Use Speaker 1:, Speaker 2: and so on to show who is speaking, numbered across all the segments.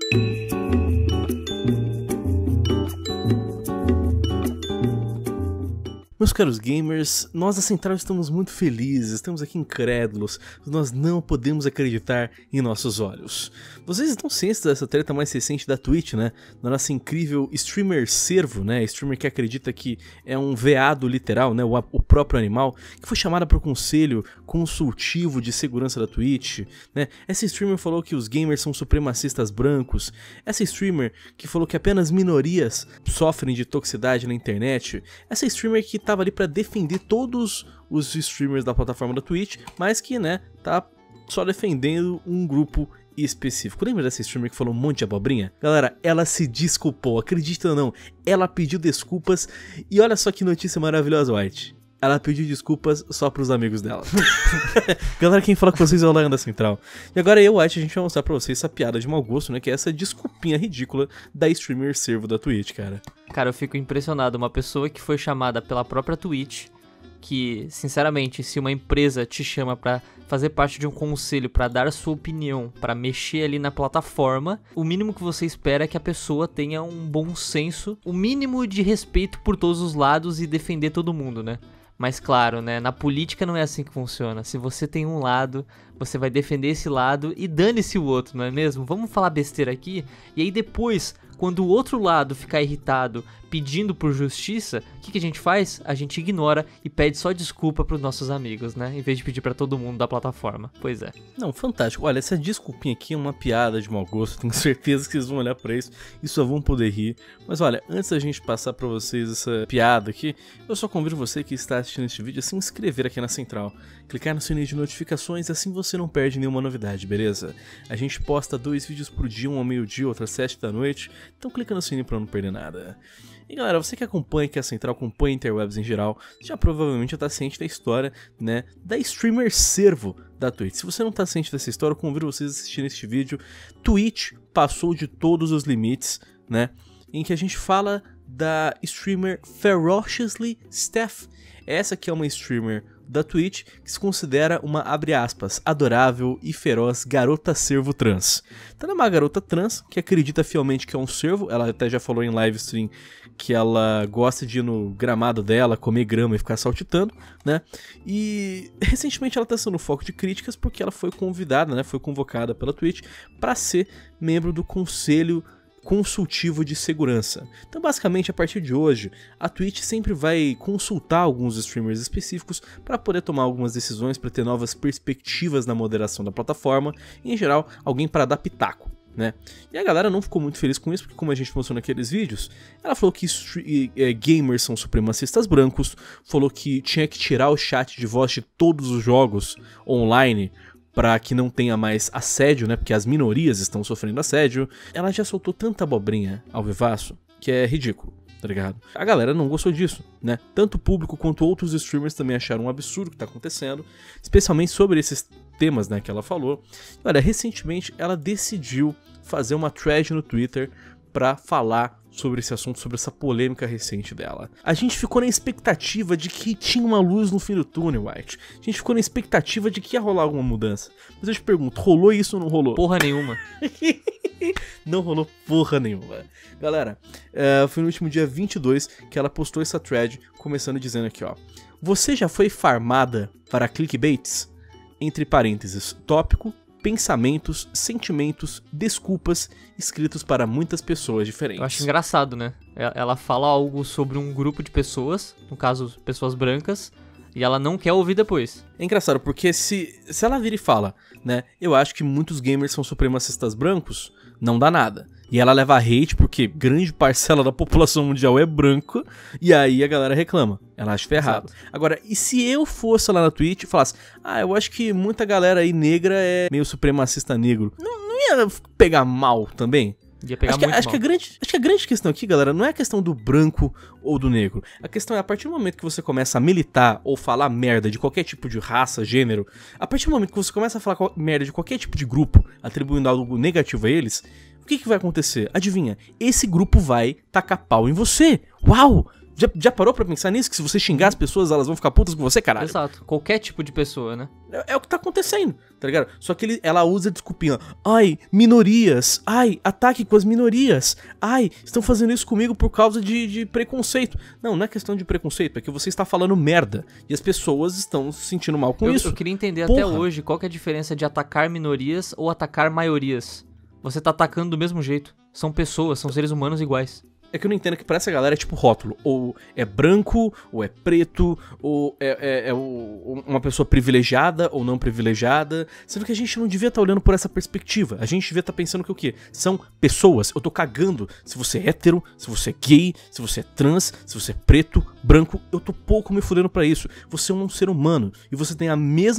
Speaker 1: Meus caros gamers, nós da Central estamos muito felizes, estamos aqui incrédulos, nós não podemos acreditar em nossos olhos. Vocês estão cientes dessa treta mais recente da Twitch, né? Da nossa incrível streamer servo, né? Streamer que acredita que é um veado literal, né? O próprio animal, que foi chamada para o Conselho Consultivo de Segurança da Twitch, né? Essa streamer falou que os gamers são supremacistas brancos. Essa streamer que falou que apenas minorias sofrem de toxicidade na internet. Essa streamer que tava ali pra defender todos os streamers da plataforma da Twitch, mas que, né, tá só defendendo um grupo específico. Lembra dessa streamer que falou um monte de abobrinha? Galera, ela se desculpou, acredita ou não, ela pediu desculpas e olha só que notícia maravilhosa, White. Ela pediu desculpas só pros amigos dela. Galera, quem fala com vocês é o Lion da Central. E agora eu, White, a gente vai mostrar pra vocês essa piada de mau gosto, né? Que é essa desculpinha ridícula da streamer servo da Twitch, cara.
Speaker 2: Cara, eu fico impressionado. Uma pessoa que foi chamada pela própria Twitch, que, sinceramente, se uma empresa te chama pra fazer parte de um conselho, pra dar a sua opinião, pra mexer ali na plataforma, o mínimo que você espera é que a pessoa tenha um bom senso, o mínimo de respeito por todos os lados e defender todo mundo, né? Mas claro, né, na política não é assim que funciona. Se você tem um lado, você vai defender esse lado e dane-se o outro, não é mesmo? Vamos falar besteira aqui, e aí depois, quando o outro lado ficar irritado pedindo por justiça, o que a gente faz? A gente ignora e pede só desculpa pros nossos amigos, né? Em vez de pedir pra todo mundo da plataforma. Pois é.
Speaker 1: Não, fantástico. Olha, essa desculpinha aqui é uma piada de mau gosto. Tenho certeza que vocês vão olhar pra isso e só vão poder rir. Mas olha, antes da gente passar pra vocês essa piada aqui, eu só convido você que está assistindo este vídeo a se inscrever aqui na Central. Clicar no sininho de notificações, assim você não perde nenhuma novidade, beleza? A gente posta 2 vídeos por dia, um ao meio-dia, outro às 7 da noite. Então clica no sininho pra não perder nada. E galera, você que acompanha aqui a Central, acompanha Interwebs em geral, já provavelmente está ciente da história, né, da streamer servo da Twitch. Se você não está ciente dessa história, eu convido vocês a assistirem este vídeo. Twitch passou de todos os limites, né, em que a gente fala da streamer Ferociously Steph. Essa que é uma streamer da Twitch que se considera uma, abre aspas, adorável e feroz garota servo trans. Então é uma garota trans que acredita fielmente que é um servo. Ela até já falou em live stream que ela gosta de ir no gramado dela, comer grama e ficar saltitando, né? E recentemente ela está sendo foco de críticas porque ela foi convidada, né? Foi convocada pela Twitch para ser membro do Conselho Consultivo de Segurança. Então basicamente a partir de hoje a Twitch sempre vai consultar alguns streamers específicos para poder tomar algumas decisões, para ter novas perspectivas na moderação da plataforma e em geral alguém para dar pitaco, né? E a galera não ficou muito feliz com isso porque, como a gente mostrou naqueles vídeos, ela falou que gamers são supremacistas brancos, falou que tinha que tirar o chat de voz de todos os jogos online para que não tenha mais assédio, né? Porque as minorias estão sofrendo assédio. Ela já soltou tanta abobrinha ao vivaço que é ridículo, tá ligado? A galera não gostou disso, né? Tanto o público quanto outros streamers também acharam um absurdo o que tá acontecendo, especialmente sobre esses temas, né, que ela falou. E, olha, recentemente ela decidiu fazer uma thread no Twitter para falar sobre esse assunto, sobre essa polêmica recente dela. A gente ficou na expectativa de que tinha uma luz no fim do túnel, White. A gente ficou na expectativa de que ia rolar alguma mudança. Mas eu te pergunto, rolou isso ou não rolou?
Speaker 2: Porra nenhuma.
Speaker 1: Não rolou porra nenhuma. Galera, foi no último dia 22 que ela postou essa thread, começando dizendo aqui, ó. Você já foi farmada para clickbaits? Entre parênteses, tópico, pensamentos, sentimentos, desculpas escritos para muitas pessoas diferentes.
Speaker 2: Eu acho engraçado, né? Ela fala algo sobre um grupo de pessoas, no caso, pessoas brancas, e ela não quer ouvir depois.
Speaker 1: É engraçado, porque se ela vira e fala, né, eu acho que muitos gamers são supremacistas brancos, não dá nada. E ela leva hate porque grande parcela da população mundial é branca, e aí a galera reclama. Ela acha ferrado. Exato. Agora, e se eu fosse lá na Twitch e falasse, eu acho que muita galera aí negra é meio supremacista negro, não ia pegar mal também?
Speaker 2: Ia pegar muito mal.
Speaker 1: Acho que a grande questão aqui, galera, não é a questão do branco ou do negro. A questão é, a partir do momento que você começa a militar ou falar merda de qualquer tipo de raça, gênero, a partir do momento que você começa a falar merda de qualquer tipo de grupo, atribuindo algo negativo a eles, o que vai acontecer? Adivinha? Esse grupo vai tacar pau em você. Uau! Já parou pra pensar nisso? Que se você xingar as pessoas, elas vão ficar putas com você, caralho?
Speaker 2: Exato. Qualquer tipo de pessoa, né?
Speaker 1: É o que tá acontecendo, tá ligado? Só que ela usa desculpinha. Ai, minorias. Ai, ataque com as minorias. Ai, estão fazendo isso comigo por causa de preconceito. Não é questão de preconceito, é que você está falando merda. E as pessoas estão se sentindo mal com isso.
Speaker 2: Eu queria entender até hoje qual que é a diferença de atacar minorias ou atacar maiorias. Você tá atacando do mesmo jeito. São pessoas, são seres humanos iguais.
Speaker 1: É que eu não entendo que pra essa galera é tipo rótulo. Ou é branco, ou é preto, ou é uma pessoa privilegiada ou não privilegiada. Sendo que a gente não devia estar olhando por essa perspectiva. A gente devia estar pensando que o quê? São pessoas. Eu tô cagando se você é hétero, se você é gay, se você é trans, se você é preto, branco. Eu tô pouco me fudendo pra isso. Você é um ser humano. E você tem o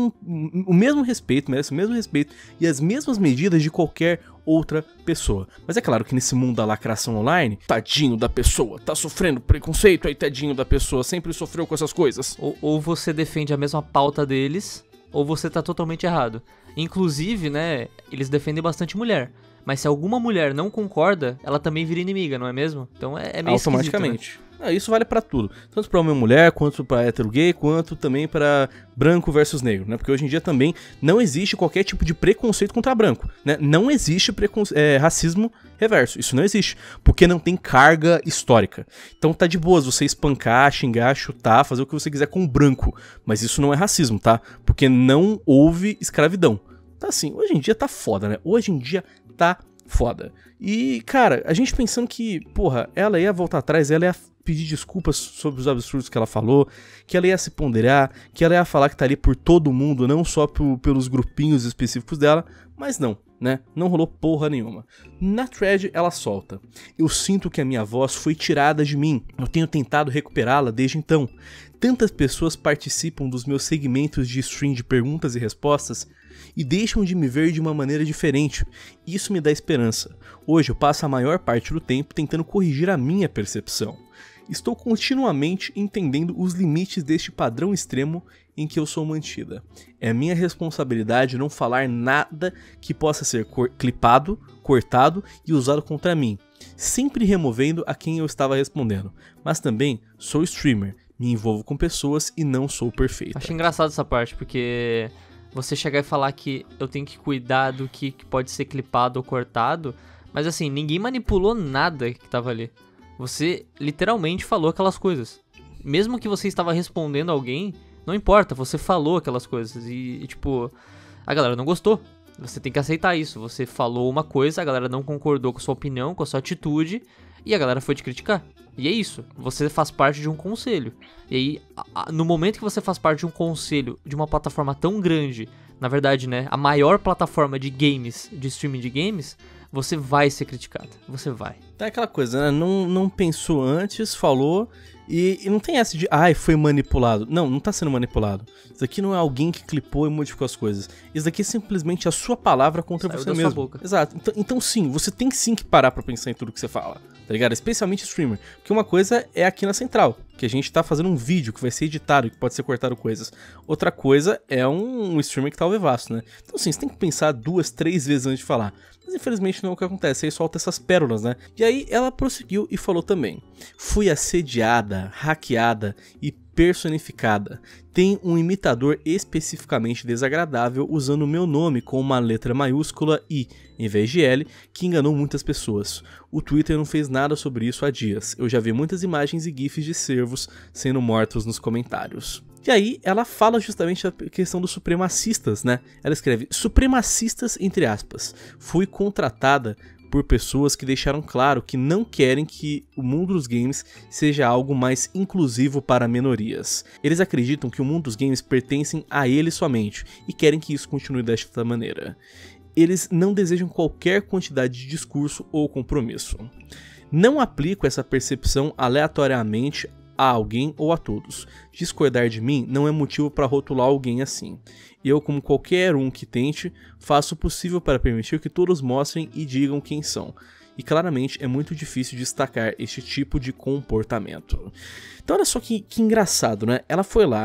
Speaker 1: mesmo respeito, merece o mesmo respeito e as mesmas medidas de qualquer outra pessoa. Mas é claro que nesse mundo da lacração online, tadinho da pessoa, tá sofrendo preconceito, aí tadinho da pessoa, sempre sofreu com essas coisas.
Speaker 2: Ou você defende a mesma pauta deles, ou você tá totalmente errado. Inclusive, né, eles defendem bastante mulher. Mas se alguma mulher não concorda, ela também vira inimiga, não é mesmo? Então é meio
Speaker 1: automaticamente.
Speaker 2: Né?
Speaker 1: Isso vale pra tudo. Tanto pra homem e mulher, quanto pra hétero gay, quanto também pra branco versus negro, né? Porque hoje em dia também não existe qualquer tipo de preconceito contra branco, né? Não existe racismo reverso. Isso não existe. Porque não tem carga histórica. Então tá de boas você espancar, xingar, chutar, fazer o que você quiser com o branco. Mas isso não é racismo, tá? Porque não houve escravidão. Tá assim, hoje em dia tá foda, né? Hoje em dia tá foda. E, cara, a gente pensando que, porra, ela ia voltar atrás, ela ia pedir desculpas sobre os absurdos que ela falou, que ela ia se ponderar, que ela ia falar que tá ali por todo mundo, não só pelos grupinhos específicos dela, mas não, né? Não rolou porra nenhuma. Na thread ela solta: eu sinto que a minha voz foi tirada de mim, eu tenho tentado recuperá-la desde então. Tantas pessoas participam dos meus segmentos de stream de perguntas e respostas e deixam de me ver de uma maneira diferente. Isso me dá esperança. Hoje eu passo a maior parte do tempo tentando corrigir a minha percepção. Estou continuamente entendendo os limites deste padrão extremo em que eu sou mantida. É minha responsabilidade não falar nada que possa ser clipado, cortado e usado contra mim, sempre removendo a quem eu estava respondendo. Mas também sou streamer, me envolvo com pessoas e não sou perfeito.
Speaker 2: Acho engraçado essa parte, porque você chegar e falar que eu tenho que cuidar do que pode ser clipado ou cortado, mas assim, ninguém manipulou nada que tava ali. Você literalmente falou aquelas coisas. Mesmo que você estava respondendo alguém, não importa, você falou aquelas coisas. E tipo, a galera não gostou. Você tem que aceitar isso. Você falou uma coisa, a galera não concordou com a sua opinião, com a sua atitude, e a galera foi te criticar. E é isso, você faz parte de um conselho. E aí, no momento que você faz parte de um conselho de uma plataforma tão grande, na verdade, né, a maior plataforma de games, de streaming de games, você vai ser criticado, você vai.
Speaker 1: É aquela coisa, né, não pensou antes, falou, e não tem essa de, foi manipulado. Não tá sendo manipulado. Isso aqui não é alguém que clipou e modificou as coisas. Isso daqui é simplesmente a sua palavra contra
Speaker 2: Saiu
Speaker 1: você
Speaker 2: da
Speaker 1: mesmo.
Speaker 2: sua boca.
Speaker 1: Exato. Então sim, você tem sim que parar pra pensar em tudo que você fala, tá ligado? Especialmente streamer. Porque uma coisa é aqui na central, que a gente tá fazendo um vídeo que vai ser editado, que pode ser cortado coisas. Outra coisa é um streamer que tá ao vivaço, né? Então sim, você tem que pensar 2, 3 vezes antes de falar. Mas infelizmente não é o que acontece, aí solta essas pérolas, né? E aí ela prosseguiu e falou também: fui assediada, hackeada e personificada. Tem um imitador especificamente desagradável usando o meu nome com uma letra maiúscula I, em vez de L, que enganou muitas pessoas. O Twitter não fez nada sobre isso há dias. Eu já vi muitas imagens e gifs de servos sendo mortos nos comentários. E aí ela fala justamente a questão dos supremacistas, né? Ela escreve: supremacistas entre aspas. Fui contratada por pessoas que deixaram claro que não querem que o mundo dos games seja algo mais inclusivo para minorias. Eles acreditam que o mundo dos games pertencem a eles somente e querem que isso continue desta maneira. Eles não desejam qualquer quantidade de discurso ou compromisso. Não aplico essa percepção aleatoriamente a alguém ou a todos. Discordar de mim não é motivo para rotular alguém assim. Eu, como qualquer um que tente, faço o possível para permitir que todos mostrem e digam quem são. E claramente é muito difícil destacar este tipo de comportamento. Então olha só que engraçado, né? Ela foi lá,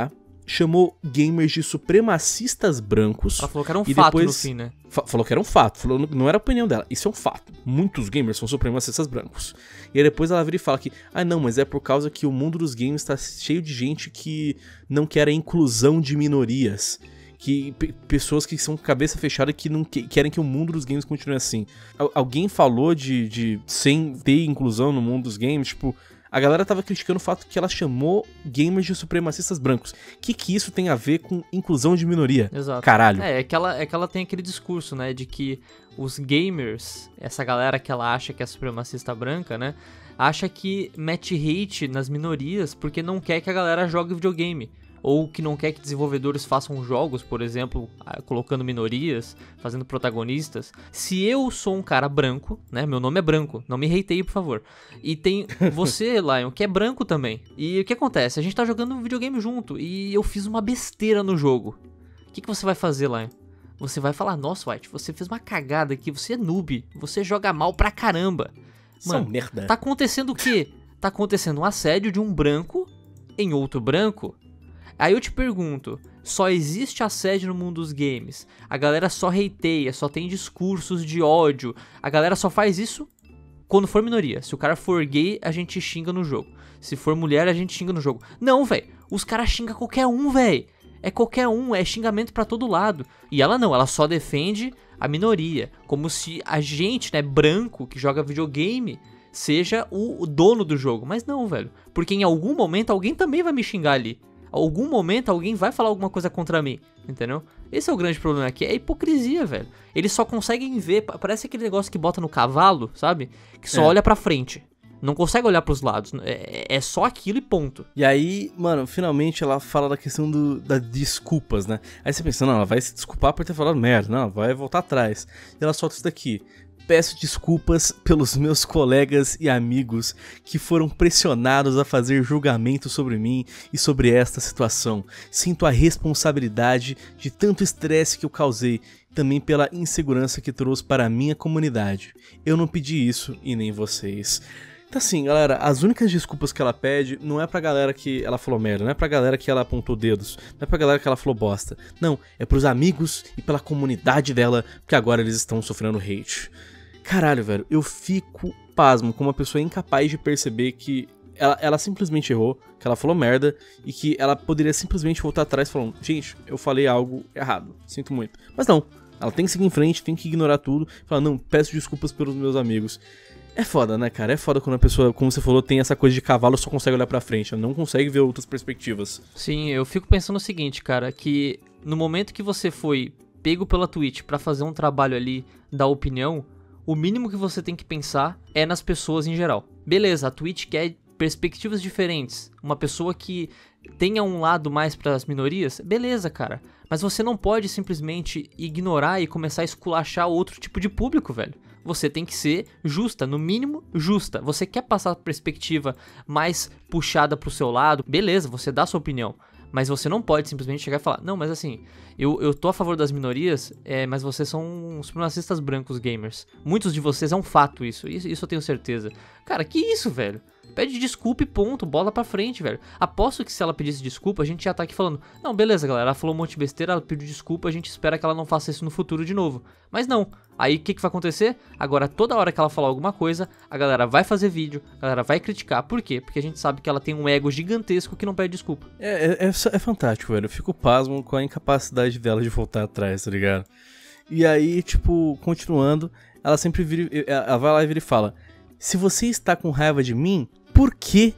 Speaker 1: chamou gamers de supremacistas brancos.
Speaker 2: Ela falou que era um
Speaker 1: e
Speaker 2: fato
Speaker 1: depois
Speaker 2: no fim, né?
Speaker 1: Falou que era um fato, falou, não era a opinião dela, isso é um fato. Muitos gamers são supremacistas brancos. E aí depois ela vira e fala que, não, mas é por causa que o mundo dos games tá cheio de gente que não quer a inclusão de minorias. Que pessoas que são cabeça fechada que não querem que o mundo dos games continue assim. Alguém falou de sem ter inclusão no mundo dos games, tipo, a galera tava criticando o fato que ela chamou gamers de supremacistas brancos. Que isso tem a ver com inclusão de minoria?
Speaker 2: Exato.
Speaker 1: Caralho.
Speaker 2: É que ela tem aquele discurso, né, de que os gamers, essa galera que ela acha que é supremacista branca, né, acha que mete hate nas minorias porque não quer que a galera jogue videogame. Ou que não quer que desenvolvedores façam jogos, por exemplo, colocando minorias, fazendo protagonistas. Se eu sou um cara branco, né, meu nome é branco, não me hateie, por favor. E tem você, Lion, que é branco também. E o que acontece? A gente tá jogando um videogame junto e eu fiz uma besteira no jogo. O que você vai fazer, Lion? Você vai falar, nossa, White, você fez uma cagada aqui, você é noob, você joga mal pra caramba. Mano,
Speaker 1: merda.
Speaker 2: Tá acontecendo o quê? Tá acontecendo um assédio de um branco em outro branco. Aí eu te pergunto, só existe assédio no mundo dos games? A galera só hateia, só tem discursos de ódio. A galera só faz isso quando for minoria. Se o cara for gay, a gente xinga no jogo. Se for mulher, a gente xinga no jogo. Não, velho. Os caras xingam qualquer um, velho. É qualquer um, é xingamento pra todo lado. E ela não, ela só defende a minoria. Como se a gente, né, branco, que joga videogame, seja o dono do jogo. Mas não, velho. Porque em algum momento alguém também vai me xingar ali. Algum momento alguém vai falar alguma coisa contra mim, entendeu? Esse é o grande problema aqui, é a hipocrisia, velho. Eles só conseguem ver, parece aquele negócio que bota no cavalo, sabe? Que só olha pra frente, não consegue olhar pros lados, é só aquilo e ponto.
Speaker 1: E aí, mano, finalmente ela fala da questão das desculpas, né? Aí você pensa, não, ela vai se desculpar por ter falado merda, não, ela vai voltar atrás. E ela solta isso daqui. Peço desculpas pelos meus colegas e amigos que foram pressionados a fazer julgamento sobre mim e sobre esta situação. Sinto a responsabilidade de tanto estresse que eu causei, também pela insegurança que trouxe para a minha comunidade. Eu não pedi isso e nem vocês. Então assim, galera, as únicas desculpas que ela pede não é pra galera que ela falou merda, não é pra galera que ela apontou dedos, não é pra galera que ela falou bosta. Não, é pros amigos e pela comunidade dela, porque agora eles estão sofrendo hate. Caralho, velho, eu fico pasmo com uma pessoa incapaz de perceber que ela simplesmente errou, que ela falou merda e que ela poderia simplesmente voltar atrás falando, gente, eu falei algo errado, sinto muito. Mas não, ela tem que seguir em frente, tem que ignorar tudo, falar, não, peço desculpas pelos meus amigos. É foda, né, cara? É foda quando a pessoa, como você falou, tem essa coisa de cavalo, só consegue olhar pra frente, ela não consegue ver outras perspectivas.
Speaker 2: Sim, eu fico pensando o seguinte, cara, que no momento que você foi pego pela Twitch pra fazer um trabalho ali da opinião, o mínimo que você tem que pensar é nas pessoas em geral. Beleza, a Twitch quer perspectivas diferentes. Uma pessoa que tenha um lado mais pras minorias, beleza, cara. Mas você não pode simplesmente ignorar e começar a esculachar outro tipo de público, velho. Você tem que ser justa, no mínimo justa. Você quer passar a perspectiva mais puxada pro seu lado, beleza, você dá a sua opinião. Mas você não pode simplesmente chegar e falar, não, mas assim, eu tô a favor das minorias, mas vocês são supremacistas brancos gamers. Muitos de vocês, é um fato isso eu tenho certeza. Cara, que isso, velho? Pede desculpa e ponto, bola pra frente, velho. Aposto que se ela pedisse desculpa, a gente já tá aqui falando, não, beleza, galera, ela falou um monte de besteira, ela pediu desculpa, a gente espera que ela não faça isso no futuro de novo. Mas não. Aí o que vai acontecer? Agora, toda hora que ela falar alguma coisa, a galera vai fazer vídeo, a galera vai criticar. Por quê? Porque a gente sabe que ela tem um ego gigantesco que não pede desculpa.
Speaker 1: É fantástico, velho. Eu fico pasmo com a incapacidade dela de voltar atrás, tá ligado? E aí, tipo, continuando, ela sempre vira, ela vai lá e vira e fala, se você está com raiva de mim, por quê?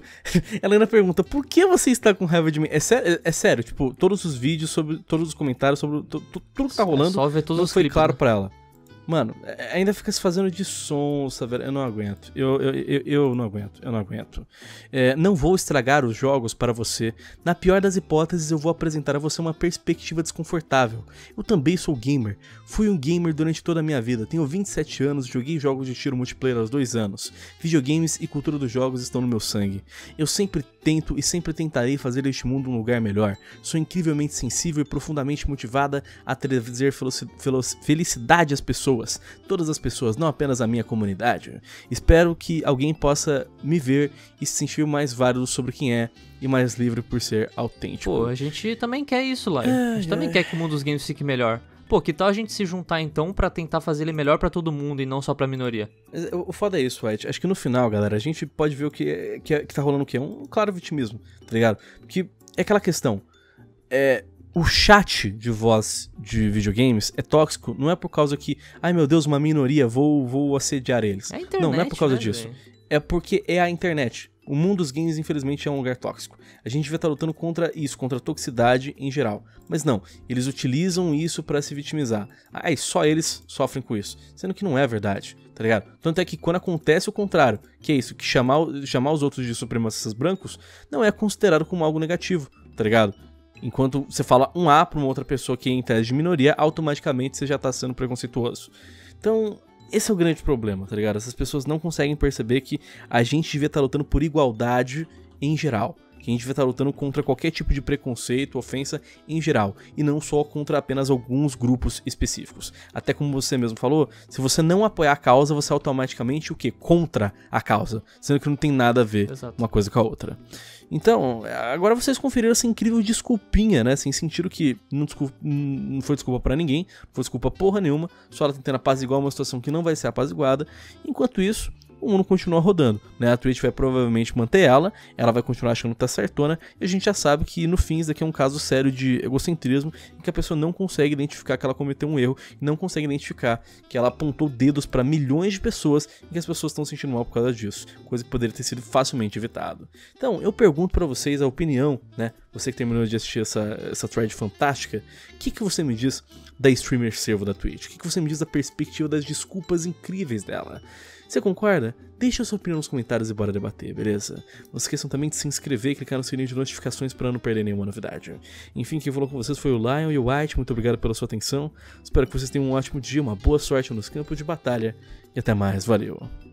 Speaker 1: Ela ainda pergunta, por que você está com raiva de mim? É sério, tipo, todos os vídeos, sobre todos os comentários, sobre tudo que tá rolando,
Speaker 2: só ver todos
Speaker 1: não
Speaker 2: os
Speaker 1: foi
Speaker 2: clipes,
Speaker 1: claro
Speaker 2: né?
Speaker 1: pra ela. Mano, ainda fica se fazendo de sonsa, velho. Eu não aguento. Eu não aguento. Não vou estragar os jogos para você. Na pior das hipóteses, eu vou apresentar a você uma perspectiva desconfortável. Eu também sou gamer. Fui um gamer durante toda a minha vida. Tenho 27 anos, joguei jogos de tiro multiplayer aos 2 anos. Videogames e cultura dos jogos estão no meu sangue. Eu sempre tento e sempre tentarei fazer este mundo um lugar melhor. Sou incrivelmente sensível e profundamente motivada a trazer felicidade às pessoas. pessoas. Todas as pessoas, não apenas a minha comunidade. Espero que alguém possa me ver e se sentir mais válido sobre quem é e mais livre por ser autêntico.
Speaker 2: Pô, a gente também quer isso, Lai. A gente também quer que o mundo dos games fique melhor. Pô, que tal a gente se juntar então pra tentar fazer ele melhor pra todo mundo e não só pra minoria?
Speaker 1: O foda é isso, White. Acho que no final, galera, a gente pode ver o que tá rolando o quê? Um claro vitimismo, tá ligado? Porque é aquela questão. O chat de voz de videogames é tóxico, não é por causa que, ai meu Deus, uma minoria, vou assediar eles.
Speaker 2: É a internet,
Speaker 1: não é por causa
Speaker 2: né,
Speaker 1: disso.
Speaker 2: véio?
Speaker 1: É porque é a internet. O mundo dos games, infelizmente, é um lugar tóxico. A gente vai estar lutando contra isso, contra a toxicidade em geral. Mas não, eles utilizam isso pra se vitimizar. Ai, só eles sofrem com isso. Sendo que não é verdade, tá ligado? Tanto é que quando acontece o contrário, que é isso, que chamar os outros de supremacistas brancos, não é considerado como algo negativo, tá ligado? Enquanto você fala um A pra uma outra pessoa que é em tese de minoria, automaticamente você já tá sendo preconceituoso. Então, esse é o grande problema, tá ligado? Essas pessoas não conseguem perceber que a gente devia estar lutando por igualdade em geral. Que a gente devia estar lutando contra qualquer tipo de preconceito, ofensa em geral. E não só contra apenas alguns grupos específicos. Até como você mesmo falou, se você não apoiar a causa, você automaticamente o quê? Contra a causa. Sendo que não tem nada a ver uma coisa com a outra. Então, agora vocês conferiram essa incrível desculpinha, né? Sem sentido que não foi desculpa pra ninguém, não foi desculpa porra nenhuma, só ela tentando apaziguar uma situação que não vai ser apaziguada. Enquanto isso, o mundo continua rodando, né? A Twitch vai provavelmente manter ela vai continuar achando que tá certona, e a gente já sabe que no fim isso daqui é um caso sério de egocentrismo, em que a pessoa não consegue identificar que ela cometeu um erro, e não consegue identificar que ela apontou dedos pra milhões de pessoas, e que as pessoas estão se sentindo mal por causa disso, coisa que poderia ter sido facilmente evitado. Então, eu pergunto pra vocês a opinião, né? Você que terminou de assistir essa thread fantástica, o que você me diz da streamer servo da Twitch? O que você me diz da perspectiva das desculpas incríveis dela? Você concorda? Deixa a sua opinião nos comentários e bora debater, beleza? Não se esqueçam também de se inscrever e clicar no sininho de notificações para não perder nenhuma novidade. Enfim, quem falou com vocês foi o Lion e o White, muito obrigado pela sua atenção. Espero que vocês tenham um ótimo dia, uma boa sorte nos campos de batalha e até mais, valeu!